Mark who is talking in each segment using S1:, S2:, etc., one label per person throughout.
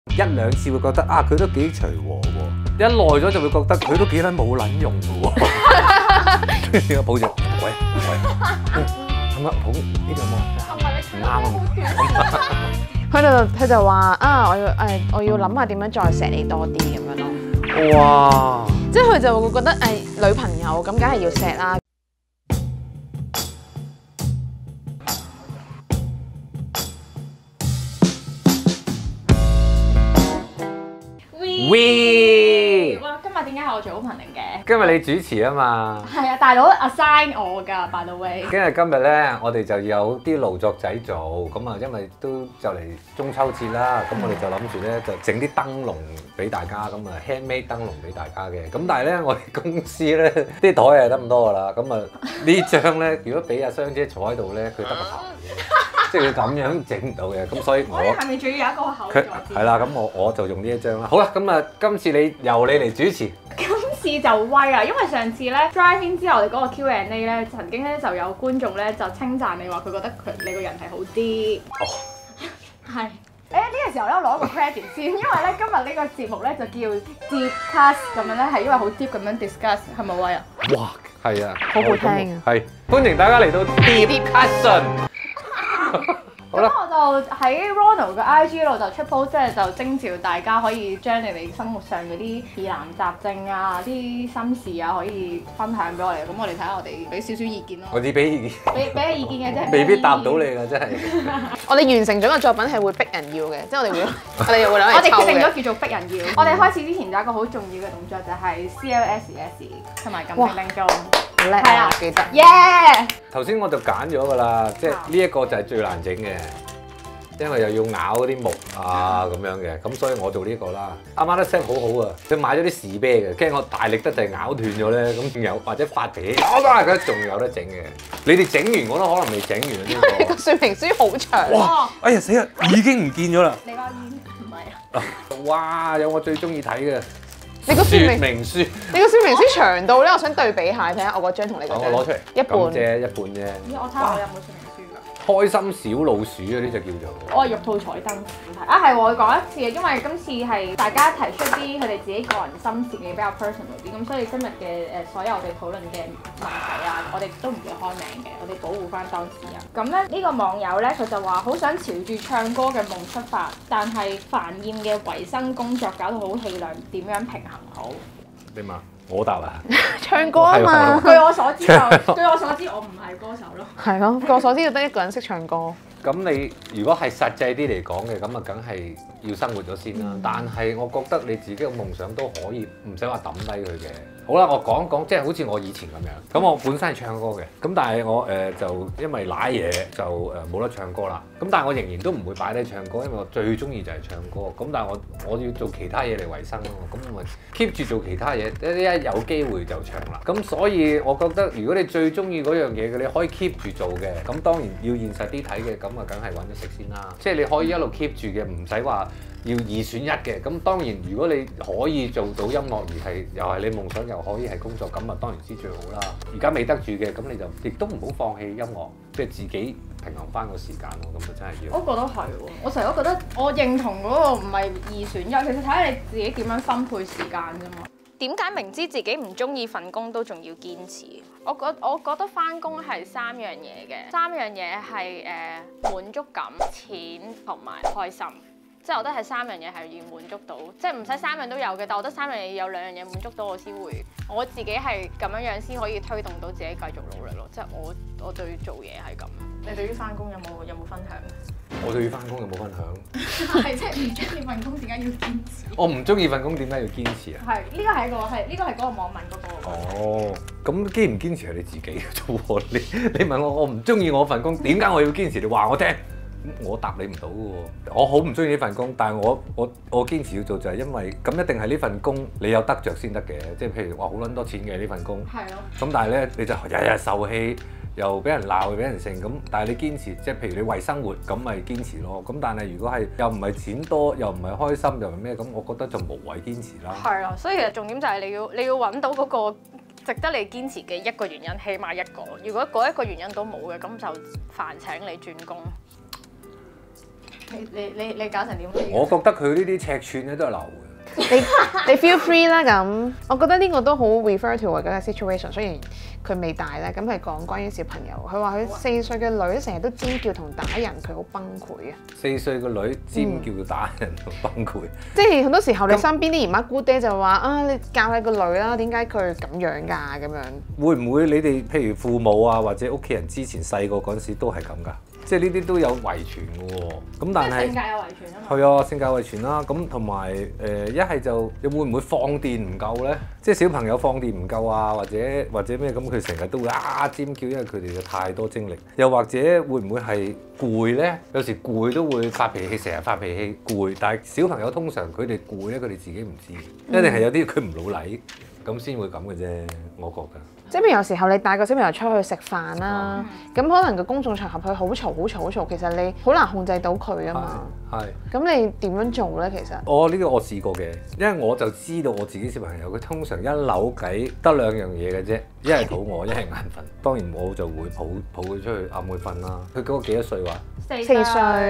S1: 一兩次會覺得啊，佢都幾隨和喎，一耐咗就會覺得佢都幾撚冇撚用嘅喎。跟住抱住，喂，咁啊，好呢度冇，唔啱啊！
S2: 佢就話啊，我要諗下點樣再錫你多啲咁樣咯。
S1: 哇！
S2: 即係佢就會覺得女朋友咁梗係要錫啦。
S1: 喂！
S3: 哇！今日點解係我做 opening 嘅？
S1: 今日你主持啊嘛。
S3: 係啊，大佬 assign 我㗎，by the way。
S1: 今日咧，我哋就有啲勞作仔做，咁啊，因為都就嚟中秋節啦，咁我哋就諗住咧就整啲燈籠俾大家，咁啊 handmade 燈籠俾大家嘅。咁但係咧，我哋公司咧啲台係得咁多㗎啦，咁啊呢張咧，如果俾阿雙姐坐喺度咧，佢得個頭嘅，即係佢咁樣整唔到嘅，咁所以我
S3: 哋下面仲要有一個口
S1: 佢係啦，咁我就用呢一張啦。好啦，咁啊今次由你嚟主持。
S3: 今次就威啊！因為上次咧 drive in 之後，我哋嗰個 Q&A 咧，曾經咧就有觀眾咧就稱讚你話佢覺得你個人係好啲。哦，係。呢個時候咧攞一個 credit 先，因為咧今日呢個節目咧就叫 Deepcast 咁樣咧，係因為好 deep 咁樣 discuss， 係咪威啊？
S1: 哇，係啊，
S2: 好好聽啊！
S1: 係，歡迎大家嚟到 Deepcast。好啦，
S3: 咁我就喺 Ronald 嘅 IG 度就出 post， 即係就徵召大家可以將你哋生活上嗰啲疑難雜症啊、啲心事啊，可以分享俾我哋。咁我哋睇下我哋俾少少意見咯。
S1: 我只俾意見，
S3: 俾意見嘅啫，
S1: 未必答到你㗎，真係。
S2: 我哋完成咗個作品係會逼人要嘅，即係我哋又會攞嚟抽嘅。
S3: 我哋決定咗叫做逼人要。我哋開始之前有一個好重要嘅動作就係 CLS 同埋撳叮叮鐘。
S2: 叻啊！記得。
S3: 耶！
S1: 頭先我就揀咗㗎啦，即係呢一個就係最難整嘅，因為又要咬嗰啲木啊咁樣嘅，咁所以我做呢個啦。阿媽都 set 好好啊，佢買咗啲士啤嘅，驚我大力得滯咬斷咗咧，咁仲有或者發脾氣，我都係覺得仲有得整嘅。你哋整完我都可能未整完啊呢個。
S2: 個說明書好長。
S1: 哇！哎呀死啦，已經唔見咗啦。
S3: 你個煙唔係啊？
S1: 哇！有我最中意睇嘅。
S2: 你個說
S1: 明書，
S2: 你個說明書長到咧，我想對比下睇下我嗰張同你嗰張。
S1: 我攞出嚟，
S2: 一半
S1: 啫，一半啫。
S3: 咦？我睇下我有冇說明書㗎？
S1: 開心小老鼠嗰啲就叫做。
S3: 我係玉兔彩燈啊，係我講一次嘅，因為今次係大家提出啲佢哋自己個人心事嘅比較 personal 啲，咁所以今日嘅所有我哋討論嘅問題啊，我哋都唔會開名嘅，我哋保護翻當事人。咁咧呢個網友咧佢就話好想朝住唱歌嘅夢出發，但係煩厭嘅維生工作搞到好氣量，點樣平衡好？
S1: 點啊？我答啊！
S2: 唱歌啊嘛。
S3: 據我所知，我唔係歌手咯。
S2: 係咯，據我所知，就得一個人識唱歌。
S1: 咁你如果係實際啲嚟講嘅，咁啊梗係要生活咗先啦。但係我覺得你自己嘅夢想都可以唔使話抌低佢嘅。好啦，我講講，即係好似我以前咁樣。咁我本身係唱歌嘅，咁但係我就因為賴嘢就冇得唱歌啦。咁但係我仍然都唔會擺低唱歌，因為我最中意就係唱歌。咁但係我要做其他嘢嚟維生咯。咁我咪 keep 住做其他嘢，一有機會就唱啦。咁所以我覺得如果你最中意嗰樣嘢嘅，你可以 keep 住做嘅。咁當然要現實啲睇嘅，咁啊梗係揾咗食先啦。即係你可以一路 keep 住嘅，唔使話要二選一嘅。咁當然如果你可以做到音樂而係又係你夢想又可以係工作，咁啊當然之最好啦。而家未得住嘅，咁你就亦都唔好放棄音樂，即係自己平衡翻個時間咯。咁就真係要。
S3: 我覺得係喎，我成日都覺得我認同嗰個唔係二選一，其實睇下你自己點樣分配時間啫嘛。
S4: 點解明知自己唔中意份工都仲要堅持？我覺得返工係三樣嘢嘅，三樣嘢係滿足感、錢同埋開心。即係我覺得係三樣嘢係要滿足到，即係唔使三樣都有嘅，但係我覺得三樣嘢有兩樣嘢滿足到我先會，我自己係咁樣先可以推動到自己繼續努力咯。即係我對做嘢係咁。
S3: 你對於返工有冇分享？
S1: 我對於返工有冇分享？
S3: 係即係唔中意份工點解要堅持？
S1: 我唔中意份工點解要堅持啊？
S3: 係呢個係嗰個網民嗰個。
S1: 哦，咁堅唔堅持係你自己嘅啫喎。你問我唔中意我份工，點解我要堅持？你話我聽。我答你唔到嘅喎，我好唔中意呢份工，但係我堅持要做就係因為咁一定係呢份工你有得着先得嘅，即係譬如話好撚多錢嘅呢份工，
S3: 係咯。
S1: 咁但係咧你就日日受氣，又俾人鬧，又俾人剩咁，但係你堅持，即係譬如你為生活咁咪堅持咯。咁但係如果係又唔係錢多，又唔係開心，又唔係咩咁，我覺得就無謂堅持啦。
S4: 係啊，所以其實重點就係你要揾到嗰個值得你堅持嘅一個原因，起碼一個。如果嗰一個原因都冇嘅，咁就煩請你轉工。
S3: 你搞成點？
S1: 我覺得佢呢啲尺寸咧都係流嘅。
S2: 你 feel free 啦咁，我覺得呢個都好 refer to 我嗰個 situation。雖然佢未大咧，咁係講關於小朋友。佢話佢4歲嘅女成日都尖叫同打人，佢好崩潰啊
S1: ！4歲個女尖叫打人同崩潰，
S2: 即係好多時候你身邊啲姨媽姑爹就話啊，你教下個女啦，點解佢咁樣㗎咁樣？
S1: 會唔會你哋譬如父母啊或者屋企人之前細個嗰陣時都係咁㗎？即係呢啲都有遺傳嘅喎，咁但係
S3: 性格有遺傳啊嘛。
S1: 係啊，性格遺傳啦，咁同埋一係就你會唔會放電唔夠咧？即係小朋友放電唔夠啊，或者咩咁，佢成日都會尖叫，因為佢哋有太多精力。又或者會唔會係攰咧？有時攰都會發脾氣，成日發脾氣攰。但係小朋友通常佢哋攰咧，佢哋自己唔知，一定係有啲佢唔老禮咁先會咁嘅啫，我覺得。
S2: 即係譬如有時候你帶個小朋友出去食飯啦，咁可能個公眾場合佢好嘈，其實你好難控制到佢啊嘛。
S1: 係。
S2: 咁你點樣做咧？其實
S1: 呢個我試過嘅，因為我就知道我自己小朋友佢通常一扭計得2樣嘢嘅啫，一係肚餓，一係眼瞓。當然我就會抱佢出去暗佢瞓啦。佢嗰個幾多歲話
S2: ？4歲。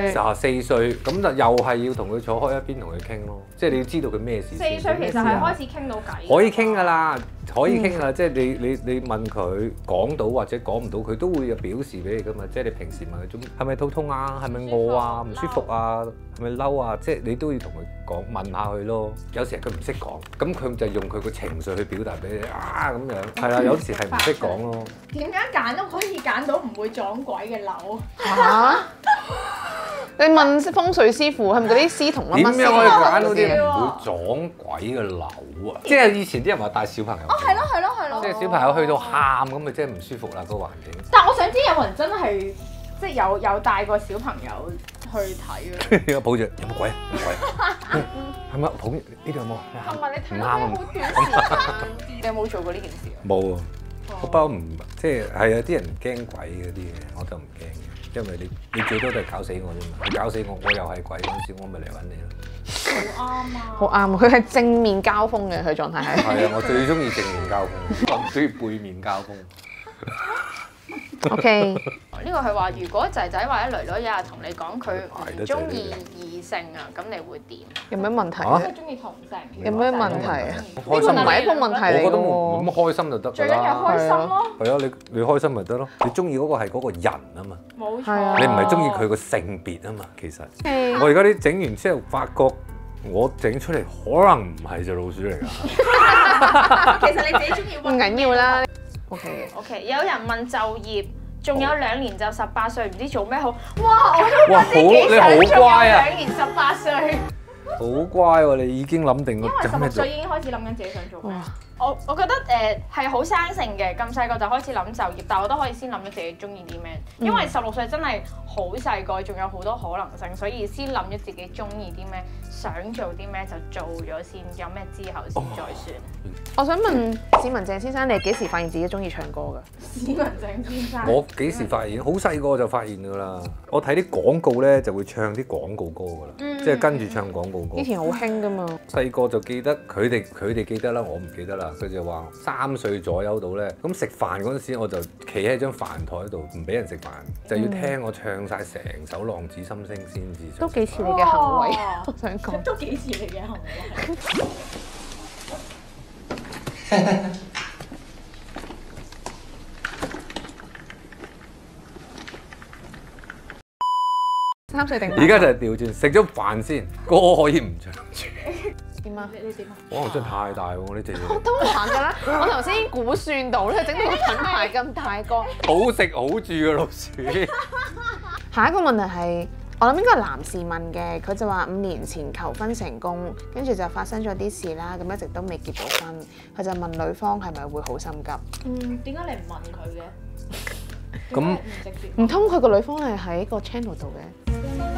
S1: 4歲，咁就又係要同佢坐開一邊同佢傾咯。即係你要知道佢咩事。
S3: 4歲其實係開始傾到偈。
S1: 可以傾㗎啦，可以傾㗎。即係你問佢講到或者講唔到，佢都會有表示俾你㗎嘛。即係你平時問佢中係咪肚痛啊，係咪餓啊，唔舒服啊，係咪嬲啊？即係你都要同佢講問下佢咯。有時佢唔識講，咁佢就用佢個情緒去表達俾你咁樣。係啦，有時係唔識講咯。
S3: 點樣揀都可以揀到唔會撞鬼嘅樓。
S2: 嚇！你問風水師傅係咪嗰啲師同乜乜師？
S1: 點樣可以揀到啲唔會撞鬼嘅樓啊？即係以前啲人話帶小朋友。
S3: 係咯。
S1: 即係小朋友去到喊咁，咪即係唔舒服啦個環境。
S3: 但係我想知有冇人真係即係有帶個小朋友去睇啊？
S1: 抱住有冇鬼？有冇鬼？係咪抱呢度有冇？
S3: 同埋你睇到
S1: 啱
S3: 好短時間，你有冇做過呢件事啊？
S1: 冇啊，我包唔即係有啲人驚鬼嗰啲嘅，我就唔驚嘅，因為你最多都係搞死我啫嘛，你搞死我，我又係鬼嗰陣時，我咪嚟揾你咯。
S3: 好啱啊！
S2: 好啱，佢係正面交鋒嘅，佢狀態係。
S1: 係啊，我最中意正面交鋒，我唔中意背面交鋒。
S2: OK。
S4: 呢個係話，如果仔仔或者女女有日同你講佢唔中意異性啊，咁你會點？
S2: 有咩問題
S3: 佢中意同性。
S2: 有咩問題啊？呢個
S1: 開心
S2: 唔係一個問題嚟嘅喎。
S1: 我覺得冇咁開心就得㗎啦。
S3: 最緊要開心咯。
S1: 係啊，你開心咪得咯。你中意嗰個係嗰個人啊嘛。
S3: 冇
S2: 係啊
S3: 錯。
S1: 你唔係中意佢個性別啊嘛，其實。我而家啲整完之後，發覺我整出嚟可能唔係隻老鼠嚟㗎。
S3: 其實你自己中意
S2: 唔緊要啦。OK。
S4: 有人問就業，仲有2年就18歲，唔知做咩好？
S3: 哇！我都
S1: 哇，你好乖啊
S3: 2年18歲。
S1: 好乖喎！你已經諗定個
S3: 因為16歲已經開始諗緊自己想做咩。
S4: 我覺得係好生性嘅，咁細個就開始諗就業，但係我都可以先諗咗自己中意啲咩，因為16歲真係好細個，仲有好多可能性，所以先諗咗自己中意啲咩，想做啲咩就做咗先，有咩之後先再算。
S2: 我想問史文鄭先生，你幾時發現自己中意唱歌㗎？
S3: 史文鄭先生。
S1: 我幾時發現？好細個就發現㗎啦！我睇啲廣告咧，就會唱啲廣告歌㗎啦，即係跟住唱廣告歌。
S2: 以前好興㗎嘛。
S1: 細個就記得佢哋記得啦，我唔記得啦。佢就話3歲左右到咧，咁食飯嗰陣時我就企喺張飯台度唔俾人食飯，就要聽我唱晒成首《浪子心聲》先至。
S2: 都幾似你嘅行為，我想講。
S3: 都幾似你嘅行為。
S2: 3歲定？
S1: 而家就係調轉，食咗飯先，歌可以唔唱住。
S2: 點啊？
S3: 你點啊？
S1: 哇！真係太大喎呢隻嘢。
S2: 都難㗎啦！我頭先估算到咧，整到個品牌咁大個。
S1: 好食好住嘅老鼠。
S2: 下一個問題係，我諗應該係男士問嘅，佢就話5年前求婚成功，跟住就發生咗啲事啦，咁一直都未結到婚。佢就問女方係咪會好心急？
S3: 點解你唔問佢嘅？
S1: 咁
S2: 唔通佢個女方係喺個 channel 度嘅？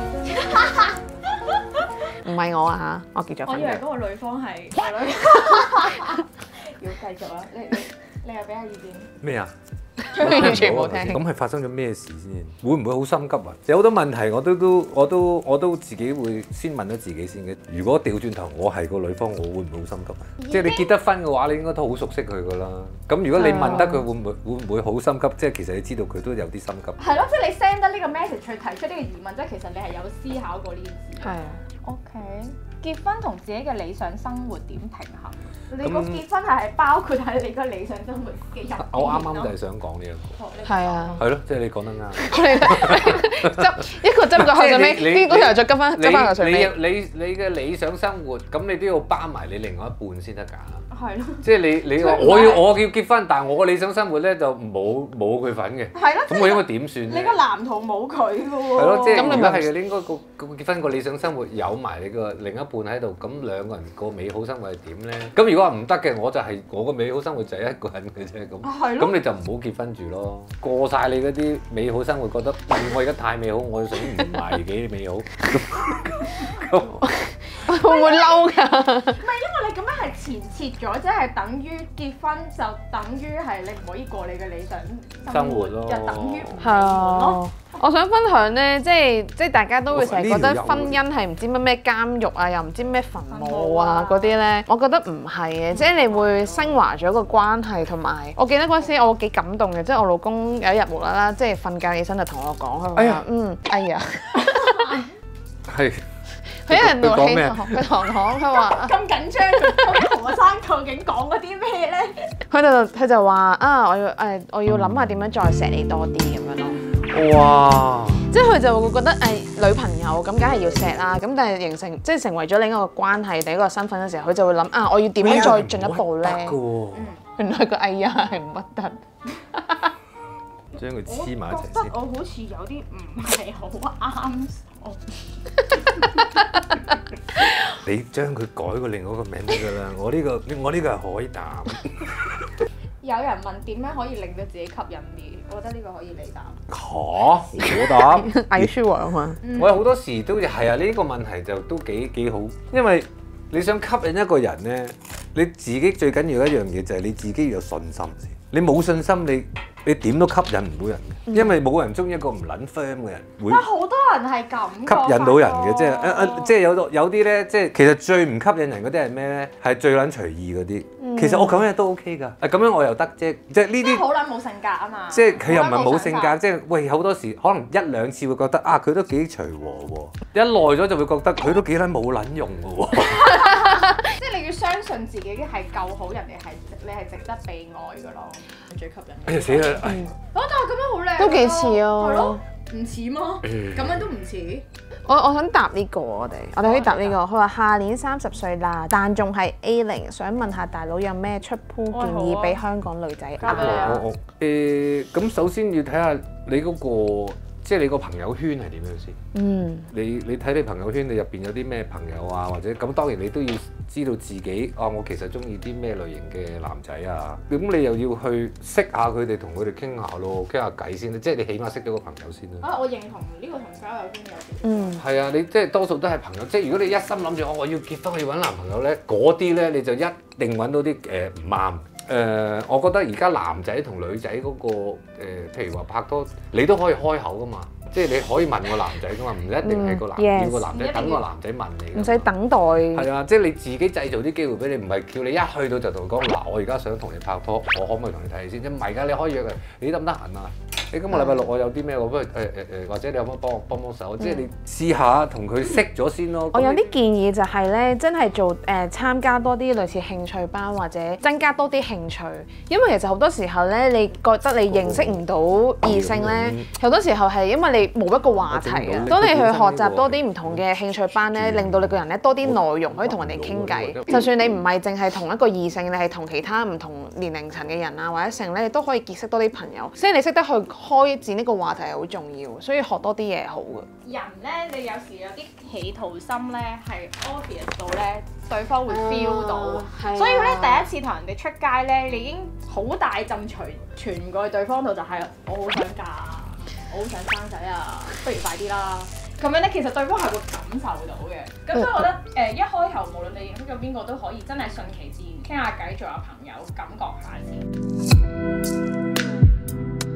S2: 唔係我啊嚇，我結咗婚嘅。
S3: 我以為嗰個女方係要繼續啊！你又俾下意見。
S1: 咩啊？
S2: 佢完全冇聽。
S1: 咁係發生咗咩事先？會唔會好心急啊？有好多問題我都自己會先問咗自己先嘅。如果調轉頭我係個女方，我會唔會好心急啊？即係你結得婚嘅話，你應該都好熟悉佢噶啦。咁如果你問得佢會唔會好心急？即係其實你知道佢都有啲心急。
S3: 係咯，即係你 send 得呢個 message 去提出呢個疑問，即係其實你係有思考過呢件事。
S2: 係啊。
S3: OK，結婚同自己嘅理想生活點平衡？你個結婚係包括喺你個理想生活嘅入邊咯。
S1: 我啱啱就係想講呢一個。
S2: 係啊。
S1: 係咯，即係你講得啱。
S2: 執一個執個後上尾，呢個又再執翻後上尾。
S1: 你嘅理想生活，咁你都要包埋你另外一半先得㗎。
S3: 係咯。
S1: 即係你話我要結婚，但係我嘅理想生活咧就冇佢份嘅。
S3: 係咯。
S1: 咁我應該點算咧？
S3: 你個藍圖冇佢㗎喎。
S1: 係咯，即係
S2: 咁你
S1: 如果係嘅，你應該個結婚個理想生活有埋你個另一半喺度，咁兩個人個美好生活係點咧？咁如果話唔得嘅，我就係我個美好生活就係一個人嘅啫咁。
S3: 係咯。
S1: 咁你就唔好結婚住咯，過晒你嗰啲美好生活，覺得我而家太美好，我想唔係幾美好。
S2: 會唔會嬲㗎？
S3: 唔係因為你咁樣係前設咗，即係等於結婚就等於係你唔可以過你嘅理想生活咯，就等於唔係咯。
S2: 我想分享咧，即係大家都會成日覺得婚姻係唔知咩監獄啊，又唔知咩墳墓啊嗰啲咧。我覺得唔係嘅，即係你會升華咗個關係，同埋我記得嗰陣時我幾感動嘅，即係我老公有一日無啦啦，即係瞓覺起身就同我講，佢話哎呀，
S1: 係。
S2: 佢一日到起佢同我講，佢話
S3: 咁緊張，究竟何生究竟講嗰啲咩咧？
S2: 佢就話啊，我要諗下點樣再錫你多啲咁樣咯。
S1: 哇！
S2: 即係佢就會覺得女朋友咁梗係要錫啦，咁但係成為咗另一個關係、另一個身份嘅時候，佢就會諗啊，我要點樣再進一步咧？原來個哎呀係唔乜得。
S1: 將佢黐埋一齊先。
S3: 我覺得我好似有啲唔係好啱。
S1: 你將佢改個另外一個名得㗎啦！我呢個係海膽。
S3: 有人問點樣可以令到自己吸引啲，我覺得呢個可以你答。
S1: 嚇！我答。
S2: 藝術王啊嘛。
S1: 我有好多時都係啊，呢個問題就都幾好，因為你想吸引一個人咧，你自己最緊要一樣嘢就係你自己要有信心先。你冇信心，你點都吸引唔到人嘅，因為冇人中意一個唔撚 firm 嘅人。
S3: 但好多人係咁
S1: 吸引到人嘅，即係有啲咧，即係其實最唔吸引人嗰啲係咩咧？係最撚隨意嗰啲。其實我咁樣都 OK 㗎，咁樣我又得啫，即係呢啲。
S3: 好撚冇性格啊嘛！
S1: 即係佢又唔係冇性格，即係喂好多時可能一兩次會覺得啊佢都幾隨和喎，一耐咗就會覺得佢都幾撚冇撚用㗎喎。
S3: 即係你要相信自己係夠好，人哋你係值得被愛㗎咯，最吸引。
S1: 哎呀死啦！
S3: 但係咁樣好靚。
S2: 都幾似啊。
S3: 係咯，唔似嗎？咁樣都唔似。
S2: 我想答呢個我哋可以答呢個。佢話下年30歲啦，但仲係 A0，想問下大佬有咩出鋪建議俾香港女仔啱？
S1: 咁首先要睇下你嗰個。即係你個朋友圈係點樣先？你睇你朋友圈，你入邊有啲咩朋友啊？或者咁當然你都要知道自己我其實中意啲咩類型嘅男仔啊？咁你又要去識下佢哋，同佢哋傾下咯，傾下偈先。即係你起碼識咗個朋友先啦。
S3: 我認同呢個同交友圈有啲。
S1: 係啊，你即係多數都係朋友。即係如果你一心諗住我要結婚，我要揾男朋友咧，嗰啲咧你就一定揾到啲唔啱。我覺得而家男仔同女仔嗰個譬如話拍拖，你都可以開口噶嘛，即係你可以問個男仔噶嘛，唔一定係個男叫個男仔等個男仔問你，
S2: 唔使等待。係
S1: 啊，即係你自己製造啲機會俾你，唔係叫你一去到就同佢講嗱，我而家想同你拍拖，我可唔可以同你睇先？唔係㗎，你可以約佢，你得唔得閒啊？你今個禮拜六我有啲咩，我不如或者你可唔可以幫我幫手？即係你試下同佢識咗先咯。
S2: 我有啲建議就係咧，真係做參加多啲類似興趣班，或者增加多啲興趣。因為其實好多時候咧，你覺得你認識唔到異性咧，好多時候係因為你冇一個話題啊。當你去學習多啲唔同嘅興趣班咧，令到你個人咧多啲內容可以同人哋傾偈。就算你唔係淨係同一個異性，你係同其他唔同年齡層嘅人啊，或者成咧，你都可以結識多啲朋友。即係你識得去開展呢個話題係好重要，所以學多啲嘢係好嘅。
S3: 人咧，你有時有啲企圖心咧，係 obvious 到咧，對方會 feel 到。所以咧，第一次同人哋出街咧，你已經好大陣傳過去對方度，就係我好想嫁，我好想生仔啊，不如快啲啦。咁樣咧，其實對方係會感受到嘅。咁所以我覺得一開頭無論你認識咗邊個都可以真係順其自然傾下偈，做下朋友，感覺下先。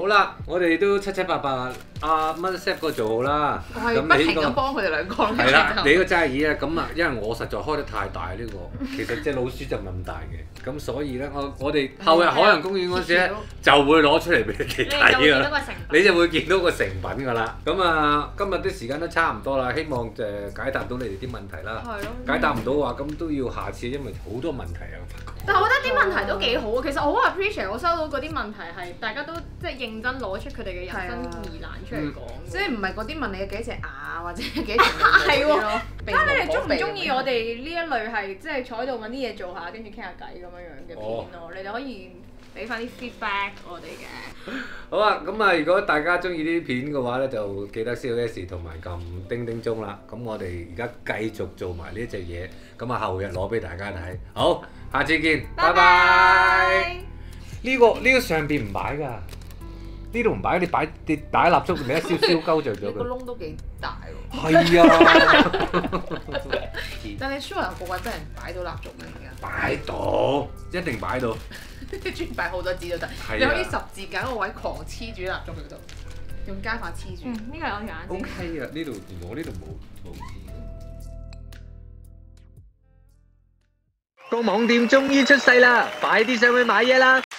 S1: 啦，我哋都七七八八，阿蚊 set 個做好啦。
S2: 我係不停咁幫佢哋兩個。
S1: 係啦，你個齋耳啊，咁啊，因為我實在開得太大呢個，其實隻老鼠就唔係咁大嘅，咁所以咧，我哋後日海洋公園嗰時咧就會攞出嚟俾你哋睇㗎啦。你就會見到個成品㗎啦。咁啊，今日啲時間都差唔多啦，希望解答到你哋啲問題啦。
S3: 係咯。
S1: 解答唔到嘅話，咁都要下次，因為好多問題啊。
S3: 但係我覺得啲問題都幾好啊，其實我好 appreciate 我收到嗰啲問題係大家都即係認真攞出佢哋嘅人生疑難出嚟講，
S2: 即係唔係嗰啲問你有幾隻牙或者幾條脷
S3: 係喎。
S2: 睇
S3: 睇你哋中唔中意我哋呢一類係即係坐喺度揾啲嘢做下，跟住傾下偈咁樣樣嘅片咯？你哋可以俾翻啲 feedback 我哋嘅。
S1: 好啊，咁啊，如果大家中意呢啲片嘅話咧，就記得 CLS 同埋撳叮叮鐘啦。咁我哋而家繼續做埋呢一隻嘢，咁啊後日攞俾大家睇。好，下次見，拜拜。呢個上邊唔擺㗎，呢度唔擺，你擺蠟燭，你一燒鳩着咗
S2: 個
S1: 佢。
S2: 窿都幾大喎。
S1: 係啊。
S2: 但係 sure 有個位真係擺到蠟燭咩？而家
S1: 擺到，一定擺到。
S2: 專擺好多紙都得，你可以十字架嗰個位狂黐住蠟燭喺度，用膠法黐住。
S3: 呢個有眼睛。
S1: O K 啊，呢度我呢度冇黐。
S5: 個網店終於出世啦，快啲上去買嘢啦！